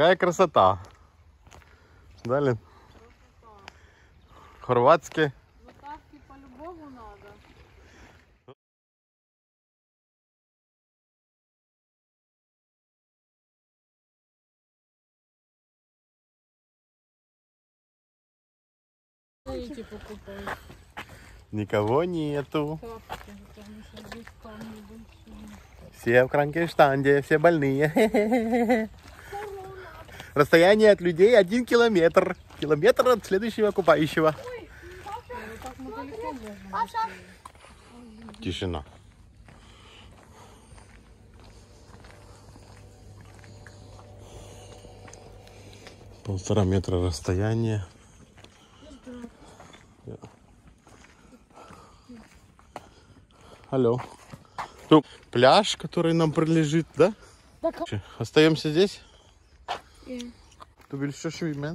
Какая красота. Далее. Хорватские. Ну тапки по-любому надо. Эти покупают. Никого нету. Тапки, потому что здесь камни большие. Все в Кранкенштанде, все больные. Расстояние от людей 1 километр. Километр от следующего купающего. Так мы далеко можем. Тишина. Полтора метра расстояния. Алло. Тут пляж, который нам принадлежит, да? Остаемся здесь? Du willst schon schwimmen?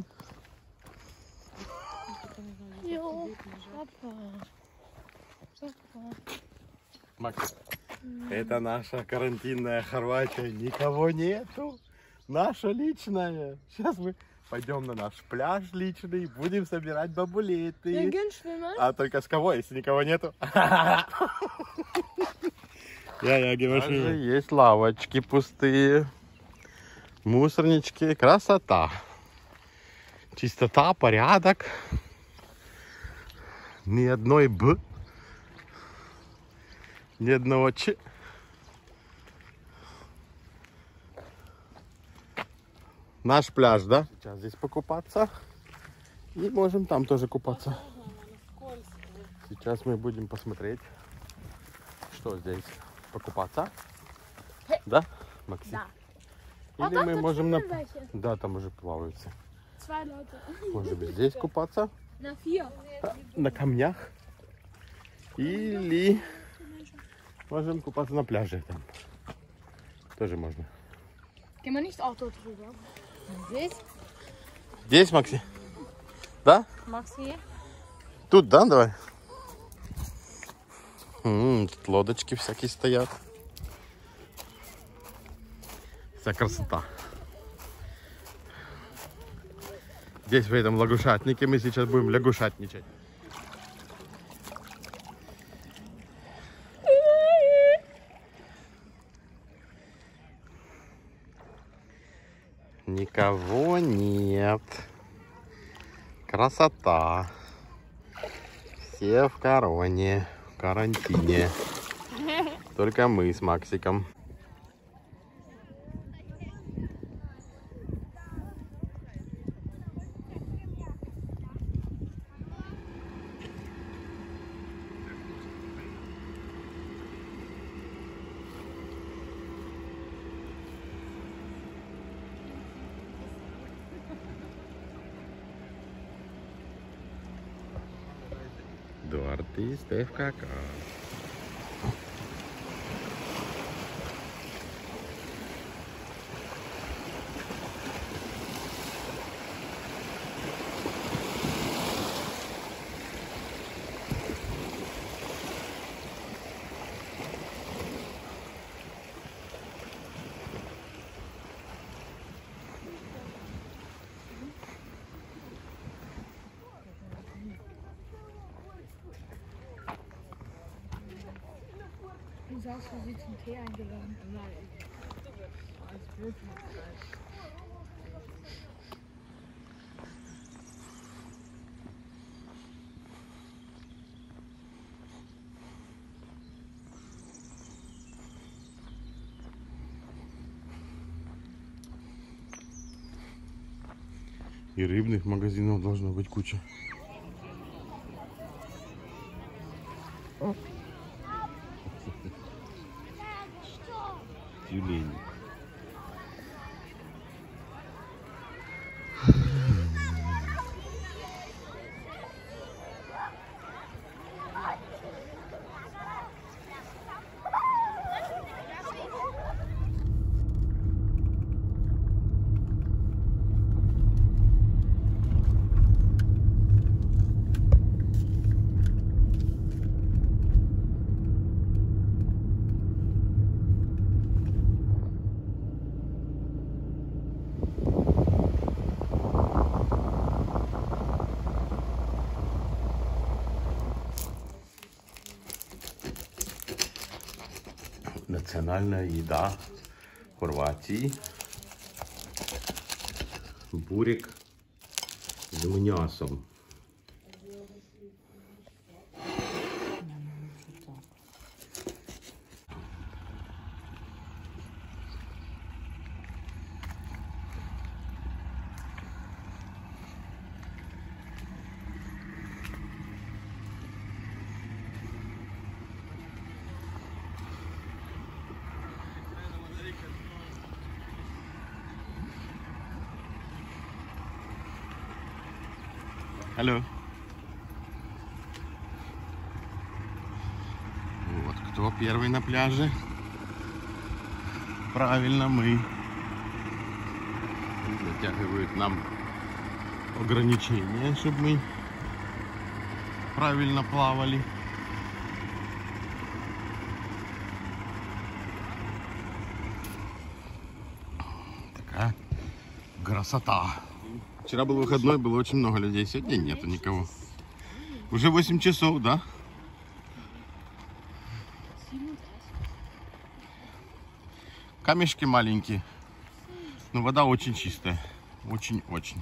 Макс, это наша карантинная Хорватия. Никого нету. Наша личная. Сейчас мы пойдем на наш пляж личный, будем собирать бабулеты. А только с кого, если никого нету? Даже есть лавочки пустые. Мусорнички. Красота. Чистота, порядок. Ни одной Б. Ни одного Ч. Наш пляж, да? Сейчас здесь покупаться. И можем там тоже купаться. Сейчас мы будем посмотреть, что здесь. Покупаться. Да, Максим? Да. Или мы можем на... Да, там уже плаваются. Может быть, здесь купаться. На камнях. Или можем купаться на пляже. Там тоже можно. Gehen wir nicht Auto drüber? Здесь? Здесь, Макси? Да? Макси? Тут, да? Давай. Тут лодочки всякие стоят. Вся красота. Здесь в этом лягушатнике мы сейчас будем лягушатничать. Никого нет. Красота. Все в короне, в карантине. Только мы с Максиком. Дуарти Стевкака. Du sagst, du sie zum Tee eingeladen. Nein. Als Bild. И рыбных магазинов должно быть куча. Тюлень. национальная еда Хорватии. Бурик з м'ясом. Алло. Вот кто первый на пляже. Правильно, мы. Затягивают нам ограничения, чтобы мы правильно плавали. Такая красота. Вчера был выходной, было очень много людей. Сегодня нету никого. Уже 8 часов, да? Камешки маленькие. Но вода очень чистая. Очень-очень.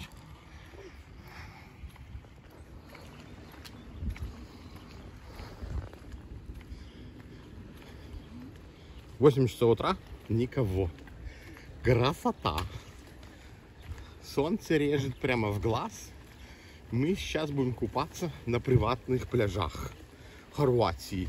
В 8 часов утра никого. Красота. Солнце режет прямо в глаз. Мы сейчас будем купаться на приватных пляжах Хорватии.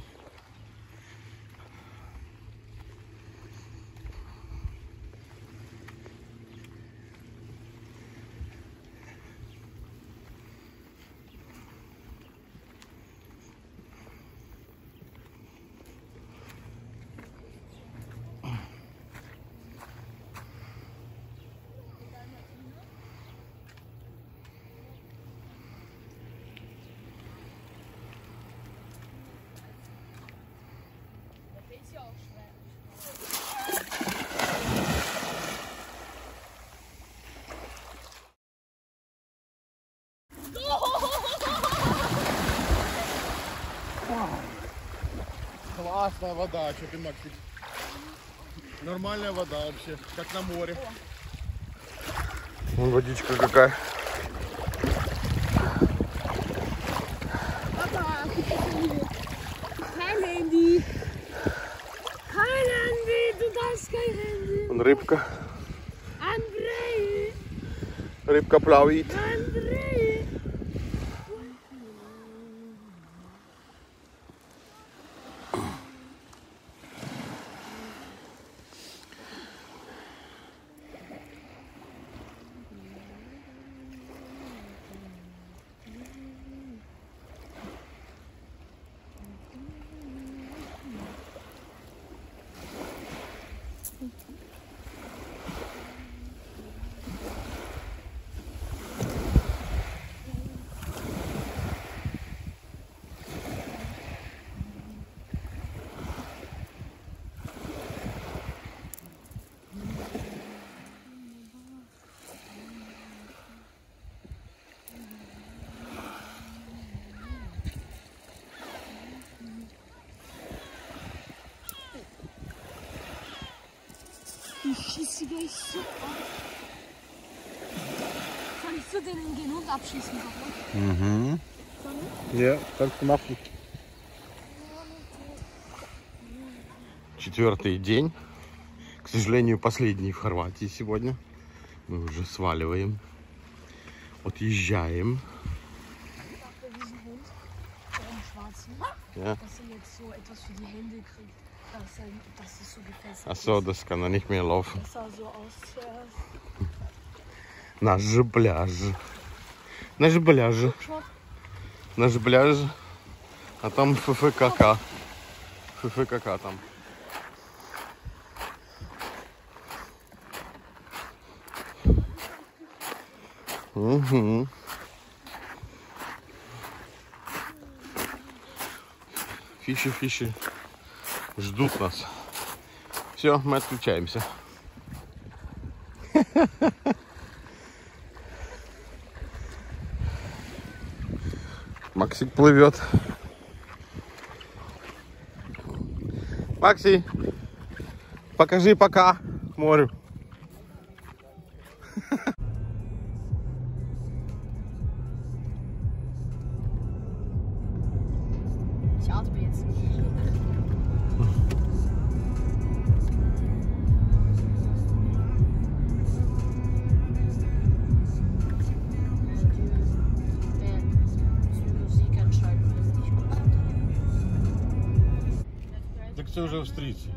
Классная вода, что ты, Максик? Нормальная вода вообще, как на море. Вон водичка какая. Papa, kein Handy. Kein Handy, du darfst kein Handy. Вон рыбка. Андрей, Рыбка плавает. Андрей. Ich schieße gleich so ab. Kannst du den gehen und abschießen, Papa? Угу. Я только нахуй. Четвертый день. К сожалению, последний в Хорватии сегодня. Мы уже сваливаем. Отъезжаем. Ja. Dass er jetzt so etwas für die Hände kriegt, dass es so gefesselt Achso, das kann er nicht mehr laufen. Das sah so aus zuerst. Наш же пляж. Наш же пляж. Наш же пляж. А там ФФКК. ФФКК там. Угу. Фиши ждут нас. Все, мы отключаемся. Максик плывет. Макси, Покажи пока морю. Сейчас бы jetzt. Musik anschalten, wenn ich gut Так це вже австрійці.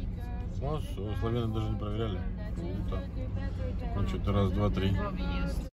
Ну, все, славяне даже не проверяли. Круто. Ну, что-то раз, два, три.